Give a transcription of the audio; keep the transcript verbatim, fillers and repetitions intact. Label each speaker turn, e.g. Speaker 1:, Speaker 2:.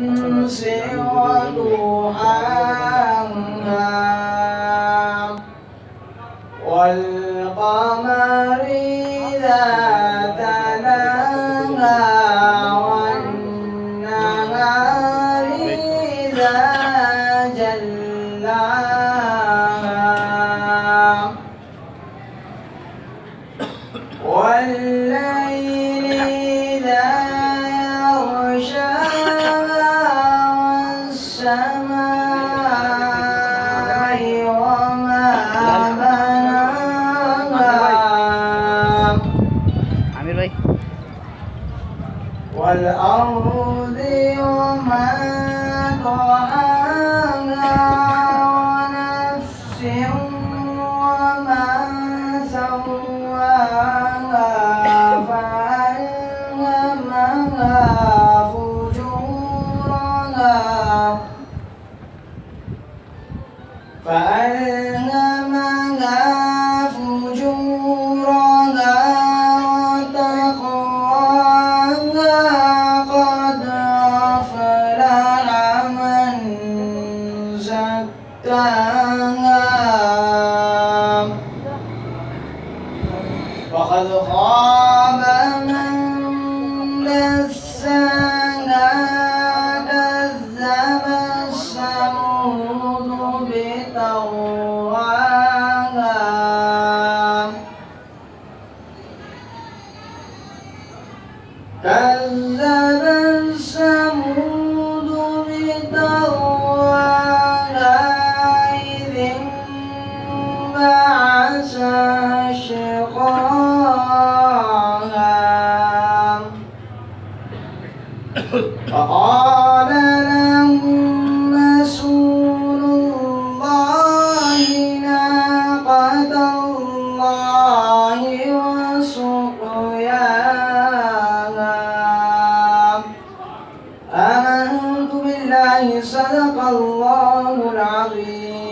Speaker 1: والشمس وضحاها والقمر إذا تلاها والنهار إذا جلاها والليل إذا يغشاها والسماء وما بناها والأرض وما طحاها ونفس وما سواها فألهمها فجورها فألهمها فجورها وتقواها قد أفلح من زكاها وقد خاب من دساها كذب الثمود بطغواها كذب الثمود بطغواها إذ انبعث أشقاها فقال لهم رسول الله ناقة الله وسقياها آمنت بالله صدق الله العظيم.